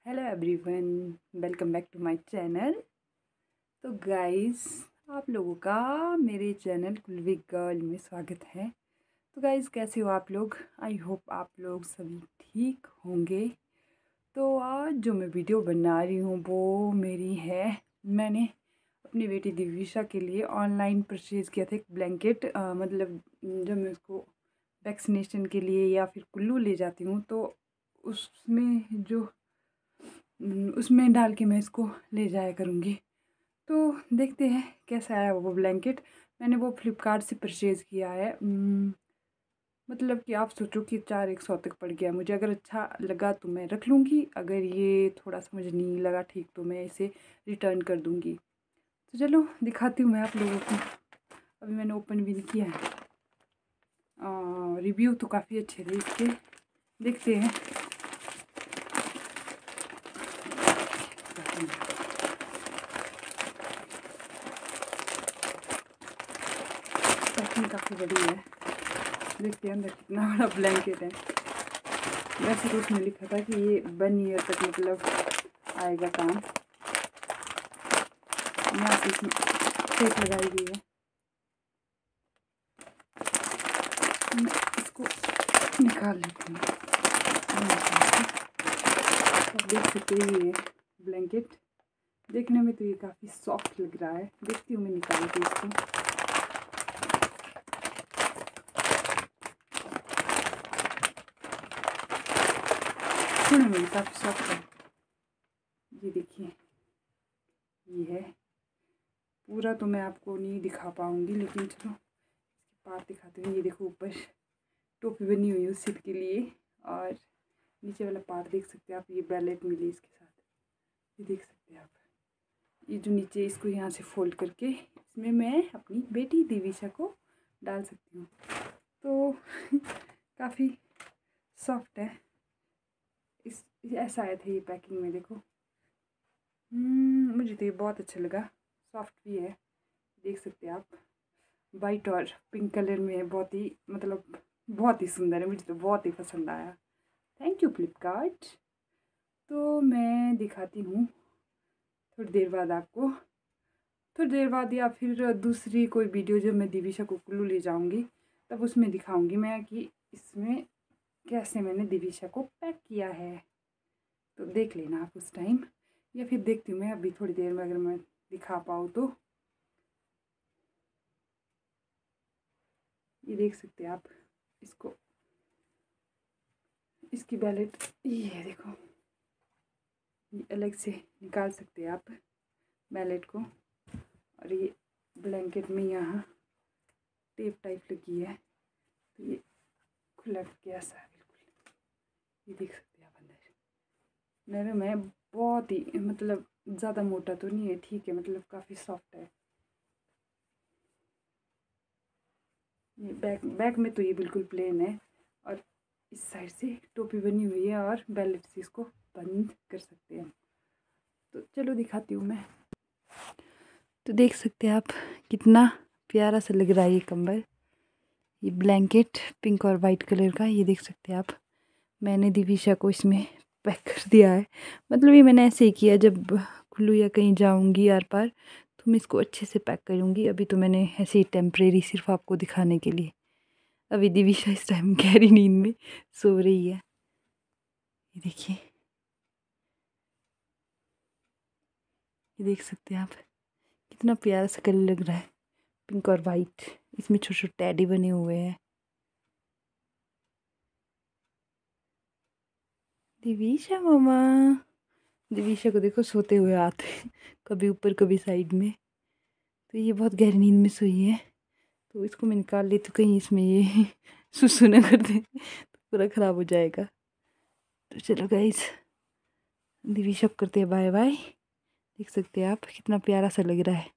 Hello everyone, welcome back to my channel. तो guys, आप लोगों का मेरे चैनल कुलवी गर्ल में स्वागत है। तो गाइस, कैसे हो आप लोग? आई होप आप लोग सभी ठीक होंगे। तो आज जो मैं वीडियो बना रही हूँ वो मेरी है, मैंने अपनी बेटी दिविशा के लिए ऑनलाइन परचेज़ किया था एक ब्लैंकेट। मतलब जब मैं उसको वैक्सीनेशन के लिए या फिर कुल्लू ले जाती हूँ तो उसमें डाल के मैं इसको ले जाया करूँगी। तो देखते हैं कैसा आया वो ब्लैंकेट। मैंने वो फ्लिपकार्ट से परचेज़ किया है। मतलब कि आप सोचो कि 4,100 तक पड़ गया मुझे। अगर अच्छा लगा तो मैं रख लूँगी, अगर ये थोड़ा सा मुझे नहीं लगा ठीक तो मैं इसे रिटर्न कर दूँगी। तो चलो दिखाती हूँ मैं आप लोगों को। अभी मैंने ओपन भी नहीं किया है। रिव्यू तो काफ़ी अच्छे थे इसके, देखते हैं। पैकिंग काफ़ी बड़ी है, देखते हैं अंदर कितना बड़ा ब्लैंकेट है। वैसे तो उसमें लिखा था कि ये 1 ईयर तक मतलब आएगा काम। यहाँ से इसमें टेप लगाई गई है। मैं इसको निकाल लेती हूँ। आप देख सकते हैं ये ब्लैंकेट देखने में तो ये काफ़ी सॉफ्ट लग रहा है। देखती हूँ मैं निकाल के इसको। सुनने में काफ़ी सॉफ्ट है। ये देखिए, ये है। पूरा तो मैं आपको नहीं दिखा पाऊँगी, लेकिन चलो इसके पार्ट दिखाते हैं। ये देखो, ऊपर टोपी बनी हुई है उस सिर के लिए, और नीचे वाला पार्ट देख सकते हैं आप। ये बैलेट मिली इसके साथ, ये देख सकते हैं आप। ये जो नीचे, इसको यहाँ से फोल्ड करके इसमें मैं अपनी बेटी दिविशा को डाल सकती हूँ। तो काफ़ी सॉफ्ट है। ऐसा आया था ये पैकिंग में, देखो। मुझे तो ये बहुत अच्छा लगा, सॉफ्ट भी है। देख सकते हैं आप, वाइट और पिंक कलर में है। बहुत ही मतलब बहुत ही सुंदर है, मुझे तो बहुत ही पसंद आया। Thank you Flipkart. तो मैं दिखाती हूँ थोड़ी देर बाद आपको, थोड़ी देर बाद, या फिर दूसरी कोई वीडियो जब मैं दिविशा को कुल्लू ले जाऊँगी तब उसमें दिखाऊँगी मैं कि इसमें कैसे मैंने दिविशा को पैक किया है। तो देख लेना आप उस टाइम, या फिर देखती हूँ मैं अभी थोड़ी देर में, अगर मैं दिखा पाऊँ तो। ये देख सकते हैं आप इसको, इसकी बैलेट ये देखो, ये अलग से निकाल सकते हैं आप बैलेट को। और ये ब्लैंकेट में यहाँ टेप टाइप लगी है, तो ये खुला के ऐसा है बिल्कुल। ये देख सकते हैं आप, अंदर नरम है बहुत ही, मतलब ज़्यादा मोटा तो नहीं है, ठीक है, मतलब काफ़ी सॉफ्ट है। ये बैक में तो ये बिल्कुल प्लेन है, और इस साइड से टोपी बनी हुई है, और बैलेट से इसको बंद कर सकते हैं। तो चलो दिखाती हूँ मैं। तो देख सकते हैं आप कितना प्यारा सा लग रहा है ये कंबल, ये ब्लैंकेट पिंक और वाइट कलर का। ये देख सकते हैं आप, मैंने दिविशा को इसमें पैक कर दिया है। मतलब ये मैंने ऐसे ही किया, जब कुल्लू या कहीं जाऊंगी आर पार तो मैं इसको अच्छे से पैक करूँगी। अभी तो मैंने ऐसे ही टेम्परेरी, सिर्फ आपको दिखाने के लिए। अभी दिविशा इस टाइम गहरी नींद में सो रही है। ये देखिए, ये देख सकते हैं आप कितना प्यारा सा कलर लग रहा है, पिंक और वाइट। इसमें छोटे छोटे टैडी बने हुए हैं। दिविशा मामा, दिविशा को देखो सोते हुए आते कभी ऊपर कभी साइड में। तो ये बहुत गहरी नींद में सोई है, तो इसको मैं निकाल ली तो कहीं इसमें ये सुसु ना कर दे तो पूरा ख़राब हो जाएगा। तो चलो गाइस, दिविशा को करते हैं बाय बाय। देख सकते हैं आप कितना प्यारा सा लग रहा है।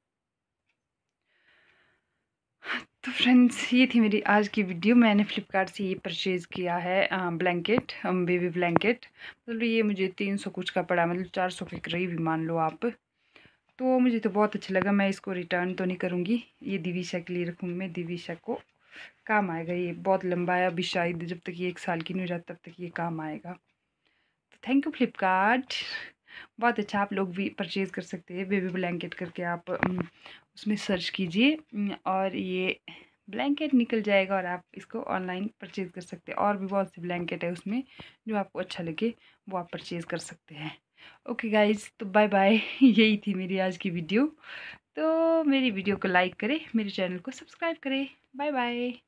तो फ्रेंड्स, ये थी मेरी आज की वीडियो। मैंने फ़्लिपकार्ट से ये परचेज़ किया है ब्लैंकेट, बेबी ब्लैंकेट। मतलब ये मुझे 300 कुछ का पड़ा, मतलब 400 के करीब ही मान लो आप। तो मुझे तो बहुत अच्छा लगा। मैं इसको रिटर्न तो नहीं करूँगी, ये दिविशा के लिए रखूँगी। मैं दिविशा को काम आएगा। ये बहुत लंबा है, अभी शायद जब तक ये 1 साल की नहीं हो जाती तब तक ये काम आएगा। तो थैंक यू फ्लिपकार्ट। बहुत अच्छा, आप लोग भी परचेज़ कर सकते हैं। बेबी ब्लैंकेट करके आप उसमें सर्च कीजिए और ये ब्लैंकेट निकल जाएगा और आप इसको ऑनलाइन परचेज़ कर सकते हैं। और भी बहुत से ब्लैंकेट है उसमें, जो आपको अच्छा लगे वो आप परचेज़ कर सकते हैं। ओके गाइज़, तो बाय बाय। यही थी मेरी आज की वीडियो। तो मेरी वीडियो को लाइक करें, मेरे चैनल को सब्सक्राइब करें। Bye bye.